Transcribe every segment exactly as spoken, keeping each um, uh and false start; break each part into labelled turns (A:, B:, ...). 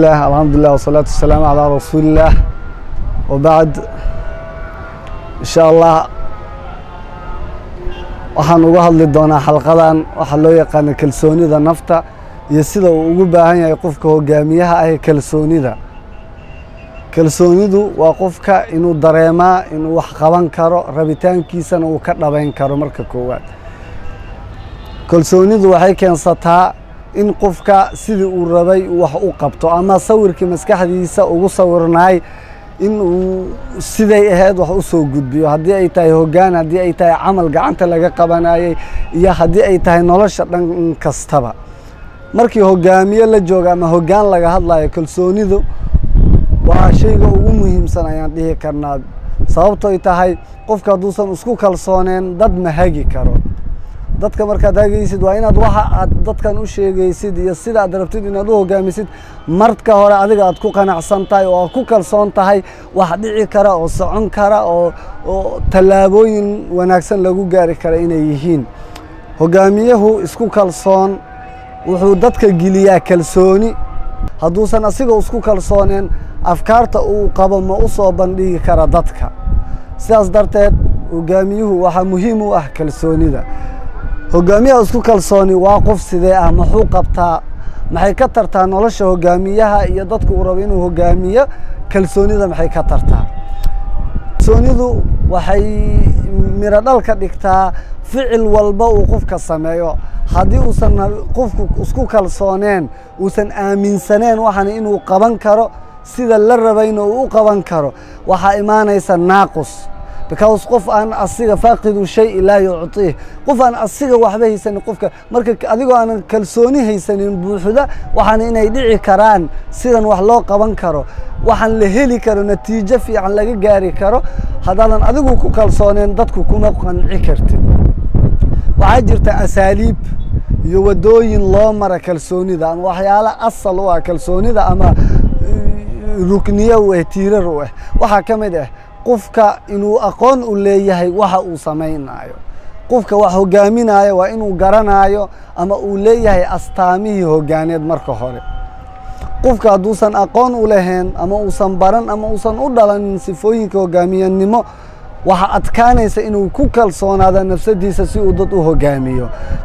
A: الله الحمد لله والصلاة والسلام على رسول الله وبعد إن شاء الله waxaan uga hadli doonaa xalqadan waxa loo yaqaan kalsoonida nafta iyo sida uu ugu baahan yahay qofka hogaamiyaha ah kalsoonida kalsoonidu waa qofka inuu dareemaa inuu wax qaban karo rabitaankiisana uu ka dhabayn karo marka koowaad kalsoonidu waxay keensataa in qofka sidii uu rabay wax u qabto ama sawirkii maskaxdiisa ugu sawirnaay in uu siday ahayd wax u soo gudbiyo hadii ay tahay hogaan hadii ay tahay amal gacanta laga qabanayay iyo hadii ay tahay nolosha dhan kastaba markii hogaamiye la jooga ama hogaan laga hadlayo kalsoonidu waa shayga ugu muhiimsan ayaan dhihi karnaa sababtoo ay tahay qofka haduusan isku kalsooneen dad ma hagi karo dadka markaad hagaysid waa inaad waxa aad dadkan u sheegaysid iyo sida aad rabtid inaad u hogaamisid marka hore adiga aad ku qanacsan tahay oo aad ku kalsoon tahay wax dhici kara oo socon kara oo talaabooyin wanaagsan lagu gaari kara inay yihiin hogaamiyahu isku kalsoon wuxuu dadka geliyaa kalsooni haduusan asiga isku kalsooneen afkaarta uu qabo ma u soo bandhigi kara dadka sidaas darteed hogaamiyuhu waxa muhiim u ah kalsoonida hogaamiyaha isku kalsooni waa qof sidee ah muxuu qabtaa maxay ka tartaa nolosha hogaamiyaha iyo dadku uu rabo inuu hogaamiyo kalsoonida maxay ka tartaa kalsoonidu waxay mira dhal ka dhigtaa ficil walba uu qofka sameeyo haddii uusan qofku isku kalsooneen uusan aaminsaneen waxaan inuu qaban karo sida la rabayna uu u qaban karo waxaa imaanaysa naaqus because qof aan asiga faaqidu shay ila yu'tiih qof aan asiga waxba haysan qofka marka adigoo aan kalsooni haysanin buuxda waxaan inay dhici karaan sidan wax loo qaban karo waxaan la heli karo natiijo fiican laga gaari karo hadaan adigu ku kalsooneen dadku kuma qanci kartid waxa jirta asaaliib iyo wadooyin loo mara kalsoonida ama waxyaalo asal u ah kalsoonida ama rukniyo oo tiirar u ah waxa kamid ah qofka inuu aqoon u leeyahay waxa uu sameeynayo qofka wax hogaaminayo waa inuu garanayo ama uu leeyahay astaamihii hogaaneed marka hore qofka haduusan aqoon u lahayn ama uusan baran ama uusan u dhalan sifooyinka hogaamiyanimo waxa adkaanaysa inuu ku kalsoonaado nafsadiisa si uu dad u hogaamiyo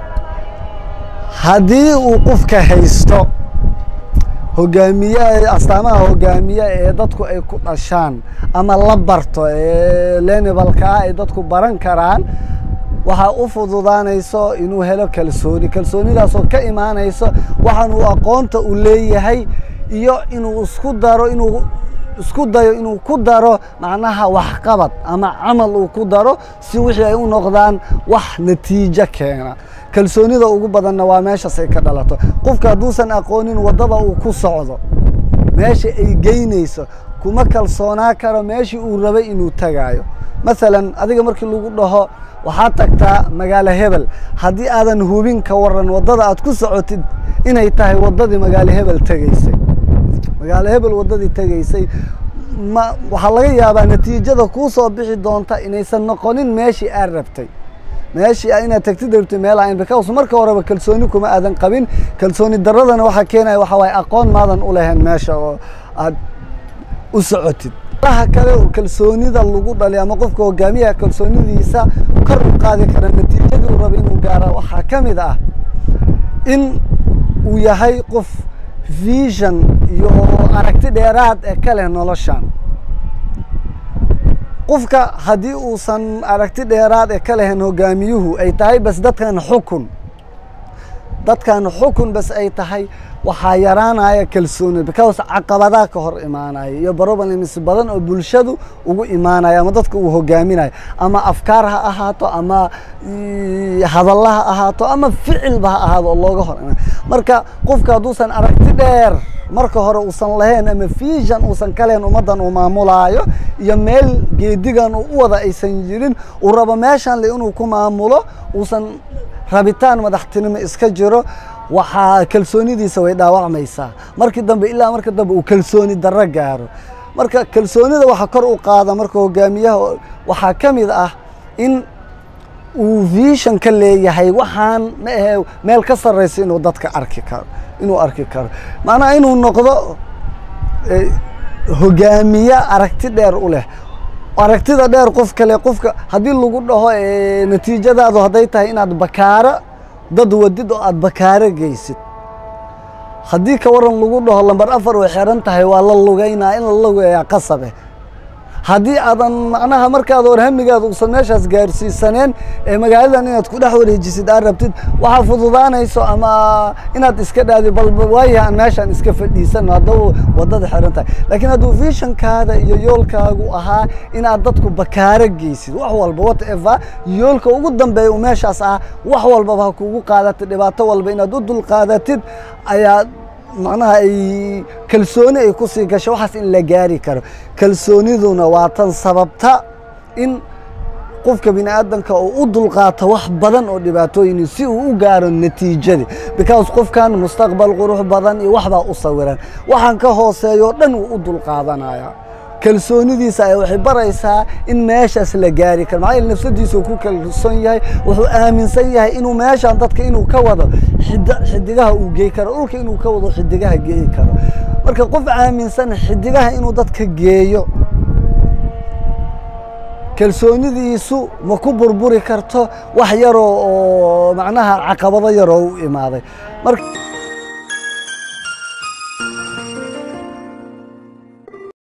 A: hadii uu qofka haysto hogaamiye astaamaha hogaamiye ee dadku ay ku dhashaan ama la barto ee leenibalka ay dadku baran karaan waxa u fududaanayso inuu helo kalsooni kalsoonidaas oo ka imaanayso waxaan uu aqoonta u leeyahay iyo inuu isku daro inuu isku dayo inuu ku daro macnaha wax qabad ama amal uu ku daro si wixii ay u noqdaan wax natiijo keena kalsoonida ugu badanna waa meesha ay ka dhalato qofka haduusan aqoonin wadada uu ku socdo meesha ay geynayso kuma kalsoonaa karo meeshii uu rabay inuu tagayo midalan adiga markii lagu dhaho waxa tagtaa magaalo hebel hadii aadan hubin ka waran wadada aad ku socotid inay tahay wadadii magaalo hebel tagaysay magaalo hebel wadadii tagaysay ma waxa laga yaabaa natiijada ku soo bixi doonta inaysan noqonin meeshii aad rabtay meeshii ayna tagtid rabtay meel aan because marka hore kalsooni kuma aadan qabin kalsooni daradana waxa keenay waxa way aqoon maadan u lahayn meesha oo aad u socotid waxa kale oo kalsoonida lagu dhalay ama qofka hogaamiyaha kalsoonidiisa kor u qaadi kara natiijada uu rabo inuu gaaro waxa kamid ah in uu yahay qof vision iyo aragti dheeraad ee kale noloshan qofka hadii uusan aragti dheeraad ee kale hogaamiyuhu ay tahay bas dadkan xukun dadkan xukun bas ay tahay waxa yaraanaya kalsooni because caqabadaha ka hor imaanaya iyo problems badan oo bulshadu ugu imaanaya ama dadku uu hogaaminayo ama afkaar ha ahaato ama hadalaha ahaato ama ficil ba ahaado looga hor marka qofka haduusan aragti dheer marka hore uusan lahayn ama vision uusan kaleen umadan uu maamulaayo iyo meel geedigan uu wada aysan jirin uu rabo meeshan le inuu ku maamulo uusan rabitaan madaxtinimo iska jiro waxa kalsoonidiisa way dhaawacmaysaa markii dambe ilaa markii dambe uu kalsooni darro gaaro marka kalsoonida waxa kor u qaada marka hogaamiyaha waxa kamid ah in uu vision ka leeyahay waxaan ma ahay meel ka sareysa inuu dadka arki karo inuu arki karo maana inuu noqdo hogaamiye aragti dheer u leh aragtida dheer qof kale qofka haddii lagu dhaho natiijadaadu hadday tahay inaad bakaara dad wadid oo aad bakaara geysid haddii ka waran lagu dhaho lambar afar way xiran tahay waa la lugaynaa in la lugeeyaa qasabe haddii aadan macnaha markaad warhamigaada uusan meeshaas gaarsiisaneen ee magaaladan inaad ku dhex wareejisid aad rabtid waxaa fududaanayso ama inaad iska dhaadi bal waayaha aan meeshaan iska fadhiisano haddaba waddada xiran tahay laakiin hadduu visionkaada iyo yoolkaagu ahaa inaad dadku bakaaro geysid wax walba whatever yoolka ugu dambeeya uu meeshaas ah wax walbaba ha kugu qaadatid dhibaato walba inaad u dul qaadatid ayaa macnaha ay kalsooni ay ku sii gasho waxaas in la gaari karo kalsooniduna waa tan sababta in qofka bini aadanka uu u dulqaato wax badan oo dhibaatooyin si uu u gaaro natiijada because qofkan mustaqbal qurux badan iyo waxba u sawiran waxaan ka hooseeyo dhan uu u dulqaadanaya kalsoonidiisa ay waxay baraysaa in meeshaas la gaari karo maxay nafsadiisu ku kalsoon yahay wuxuu aaminsan yahay inuu meeshan dadka inuu ka wado xidigaha uu geey karo dhulka inuu ka wado xidigaha geey karo marka qof aaminsan xidigaha inuu dadka geeyo kalsoonidiisu ma ku burburi karto wax yar oo macnaha caqabado yar oo u imaaday marka